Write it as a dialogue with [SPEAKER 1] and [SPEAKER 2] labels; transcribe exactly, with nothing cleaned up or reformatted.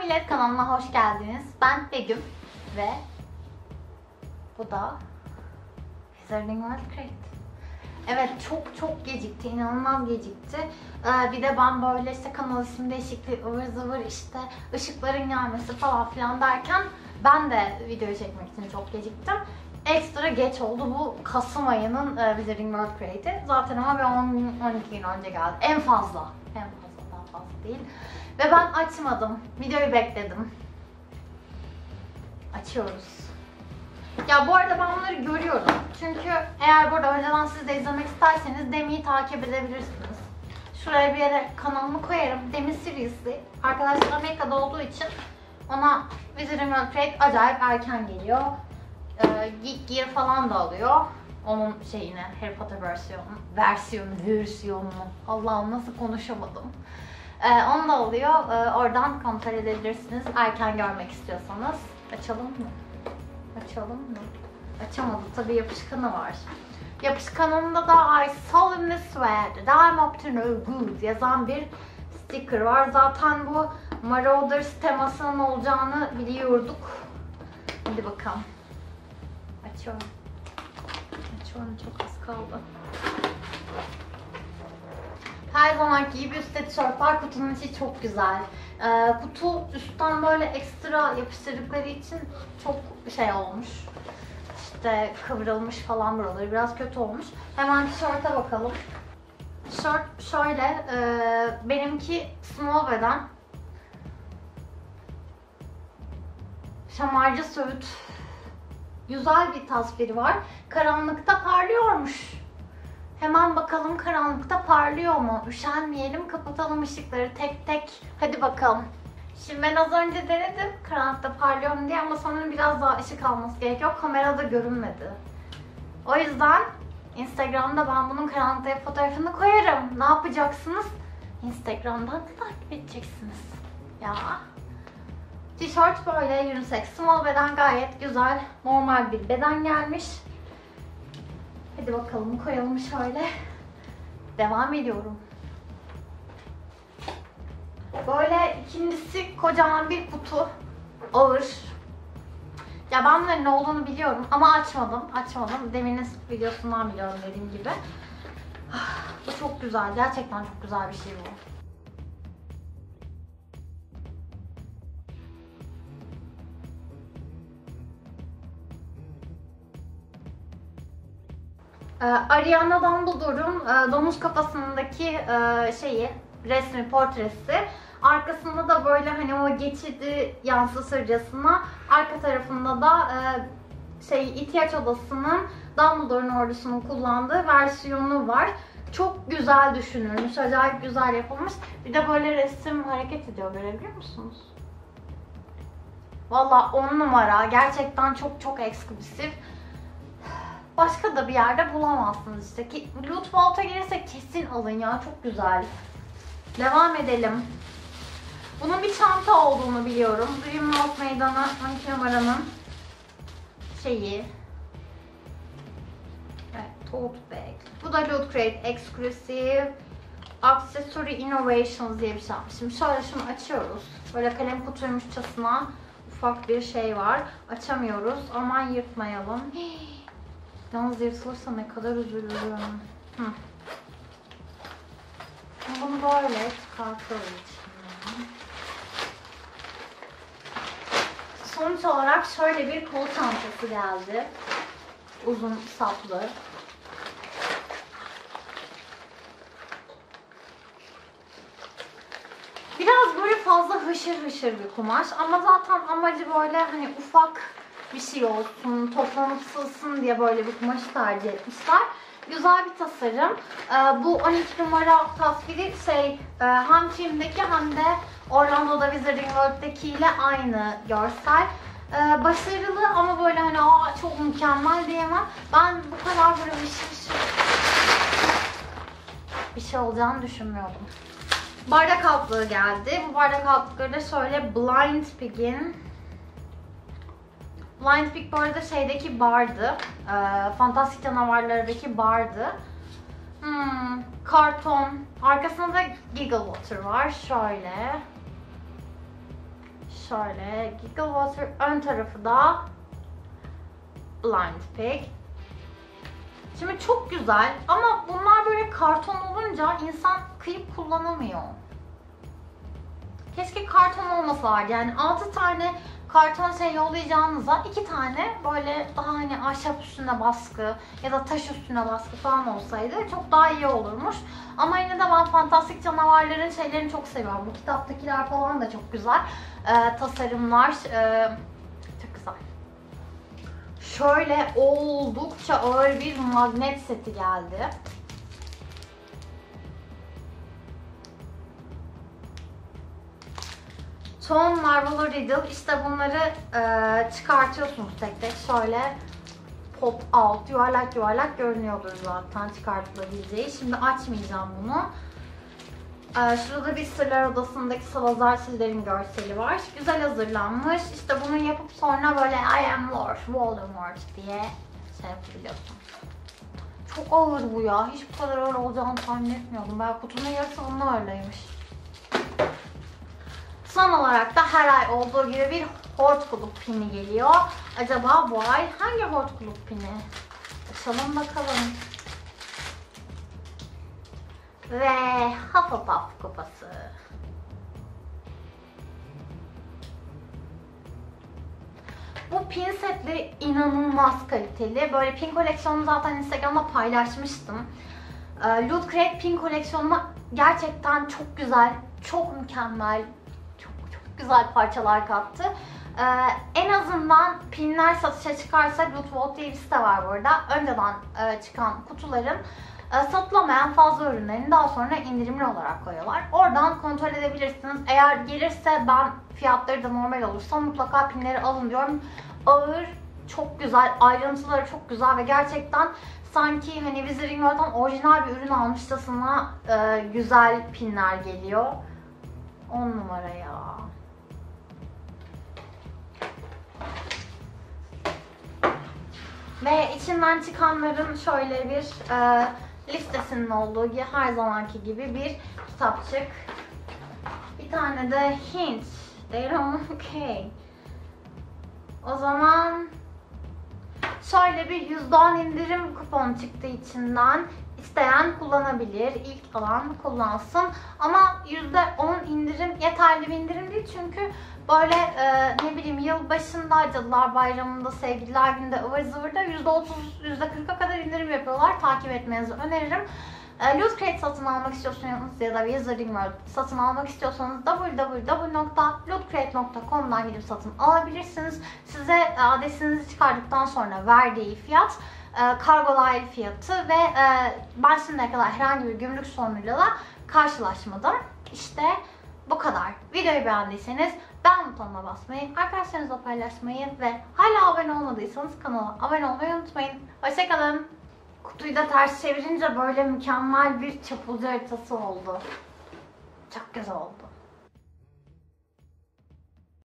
[SPEAKER 1] Millet kanalına hoş geldiniz. Ben Begüm ve bu da Wizarding World Crate. Evet, çok çok gecikti, inanılmaz gecikti. Ee, bir de ben böyle işte kanal isim değişikliği, ıvır zıvır işte ışıkların gelmesi falan filan derken ben de video çekmek için çok geciktim. Ekstra geç oldu bu Kasım ayının e, Wizarding World Crate'i. Zaten ama bir on gün, on iki gün önce geldi. En fazla. En fazla, daha fazla değil. Ve ben açmadım. Videoyu bekledim. Açıyoruz. Ya bu arada ben bunları görüyorum. Çünkü eğer burada önceden siz de izlemek isterseniz Demi'yi takip edebilirsiniz. Şuraya bir yere kanalımı koyarım. Demi Seriously. Arkadaşlar Amerika'da olduğu için ona Wizarding World Crate acayip erken geliyor. Ee, Geek Gear falan da alıyor. Onun şeyine, Harry Potter versiyonu, versiyonu, versiyonunu. Allah'ım nasıl konuşamadım. Ee, onu da alıyor. Ee, oradan kontrol edebilirsiniz. Erken görmek istiyorsanız. Açalım mı? Açalım mı? Açamadı. Tabii yapışkanı var. Yapışkanında da I solemnly swear that I'm up to no good yazan bir sticker var. Zaten bu Marauders temasının olacağını biliyorduk. Hadi bakalım. Açıyorum. Açıyorum. Çok az kaldı. Her zamanki gibi üstte tişörtler kutunun içi çok güzel. Ee, kutu üstten böyle ekstra yapıştırdıkları için çok şey olmuş. İşte kıvrılmış falan buraları. Biraz kötü olmuş. Hemen tişörte bakalım. Tişört şöyle. E, benimki small beden. Şamarcı Söğüt. Güzel bir tasviri var. Karanlıkta parlıyormuş. Hemen bakalım karanlıkta parlıyor mu? Üşenmeyelim, kapatalım ışıkları tek tek. Hadi bakalım. Şimdi ben az önce denedim karanlıkta parlıyor mu diye ama sanırım biraz daha ışık alması gerekiyor. Kamerada görünmedi. O yüzden Instagram'da ben bunun karanlıkta fotoğrafını koyarım. Ne yapacaksınız? Instagram'dan takip edeceksiniz. Ya. Tişört böyle unisex. Small beden gayet güzel. Normal bir beden gelmiş. Hadi bakalım koyalım şöyle. Devam ediyorum. Böyle ikincisi kocaman bir kutu. Ağır. Ya ben bunların ne olduğunu biliyorum ama açmadım. Açmadım. Demin videosundan biliyorum dediğim gibi. Bu çok güzel. Gerçekten çok güzel bir şey bu. Ee, Ariana Dumbledore'un e, domuz kafasındaki e, şeyi, resmi, portresi. Arkasında da böyle hani o geçidi yansıtırcasına, arka tarafında da e, şey ihtiyaç odasının Dumbledore'un ordusunun kullandığı versiyonu var. Çok güzel düşünülmüş, acayip güzel yapılmış. Bir de böyle resim hareket ediyor, görebiliyor musunuz? Vallahi on numara, gerçekten çok çok eksklusif. Başka da bir yerde bulamazsınız işte. Ki Loot Vault'a gelirsek kesin alın ya, çok güzel. Devam edelim. Bunun bir çanta olduğunu biliyorum. Dreamworld Meydanı on iki numaranın şeyi. Evet, tote bag. Bu da Loot Crate Exclusive Accessory Innovations diye bir şey yapmışım. Şöyle şunu açıyoruz. Böyle kalem kutuymuşçasına ufak bir şey var. Açamıyoruz. Aman yırtmayalım. Hii. Yalnız yırtılırsa ne kadar üzülürüm. Hı. Bunu böyle çıkartıyoruz içinden. Sonuç olarak şöyle bir kol çantası geldi. Uzun saplı. Biraz böyle fazla hışır hışır bir kumaş ama zaten amacı böyle hani ufak bir şey olsun, toplanıp sığsın diye böyle bir kumaşı tercih etmişler. Güzel bir tasarım. Ee, bu on iki numara tasviri şey e, hem filmdeki hem de Orlando'da Wizarding World'daki ile aynı görsel. Ee, başarılı ama böyle hani aa çok mükemmel diyemem. Ben bu kadar böyle bir şey, bir şey olacağını düşünmüyordum. Bardak altlığı geldi. Bu bardak altlıkları da şöyle Blind Pig'in. Blind Pig bu arada şeydeki bardı. E, Fantastik Canavarlar'daki bardı. Hmm, karton. Arkasında da Giggle Water var. Şöyle. Şöyle Giggle Water, ön tarafı da Blind Pig. Şimdi çok güzel ama bunlar böyle karton olunca insan kıyıp kullanamıyor. Keşke karton olmasaydı. Yani altı tane karton şey yollayacağınıza iki tane böyle daha hani ahşap üstüne baskı ya da taş üstüne baskı falan olsaydı çok daha iyi olurmuş. Ama yine de ben fantastik canavarların şeylerini çok seviyorum. Bu kitaptakiler falan da çok güzel. Ee, tasarımlar e, çok güzel. Şöyle oldukça ağır bir magnet seti geldi. Son Marvel Riddle. İşte bunları e, çıkartıyorsunuz tek tek. Şöyle pop out, yuvarlak yuvarlak görünüyordur zaten çıkartılabileceği. Şimdi açmayacağım bunu. E, şurada bir Sırlar Odası'ndaki Salazar Slytherin görseli var. Güzel hazırlanmış. İşte bunu yapıp sonra böyle I am Lord Voldemort diye şey yapabiliyorsunuz. Çok ağır bu ya. Hiç bu kadar ağır olacağını tahmin etmiyordum. Ben kutunun yarısı bunun öyleymiş. Son olarak da her ay olduğu gibi bir Hortkuluk pini geliyor. Acaba bu ay hangi Hortkuluk pini? Açalım bakalım. Ve Hufflepuff kupası. Bu pin setleri inanılmaz kaliteli. Böyle pin koleksiyonunu zaten Instagram'da paylaşmıştım. Loot Crate pin koleksiyonuna gerçekten çok güzel, çok mükemmel, güzel parçalar kattı. Ee, en azından pinler satışa çıkarsa Loot Vault diye bir site var burada. Önceden e, çıkan kutuların e, satılamayan fazla ürünlerini daha sonra indirimli olarak koyuyorlar. Oradan kontrol edebilirsiniz. Eğer gelirse ben fiyatları da normal olursa mutlaka pinleri alın diyorum. Ağır, çok güzel, ayrıntıları çok güzel ve gerçekten sanki hani Wizarding World'dan orijinal bir ürün almışçasına e, güzel pinler geliyor. on numara ya. Ve içinden çıkanların şöyle bir e, listesinin olduğu gibi her zamanki gibi bir kitapçık. Bir tane de hint. They don't okay. O zaman şöyle bir yüzde on indirim kuponu çıktı içinden. İsteyen kullanabilir. İlk alan kullansın. Ama yüzde on indirim yeterli bir indirim değil çünkü böyle e, ne bileyim yılbaşında, Cadılar Bayramı'nda, Sevgililer Günü'nde, ıvır zıvırda yüzde otuz, yüzde kırka kadar indirim yapıyorlar. Takip etmenizi öneririm. E, Loot Crate satın almak istiyorsanız ya da Wizarding World satın almak istiyorsanız w w w nokta loot crate nokta com'dan gidip satın alabilirsiniz. Size adresinizi çıkardıktan sonra verdiği fiyat e, kargo dahil fiyatı ve e, ben şimdiye kadar herhangi bir gümrük sorunuyla da karşılaşmadım. İşte bu kadar. Videoyu beğendiyseniz beğen butonuna basmayı, arkadaşlarınızla paylaşmayı ve hala abone olmadıysanız kanala abone olmayı unutmayın. Hoşçakalın. Kutuyu da ters çevirince böyle mükemmel bir çapulcu haritası oldu. Çok güzel oldu.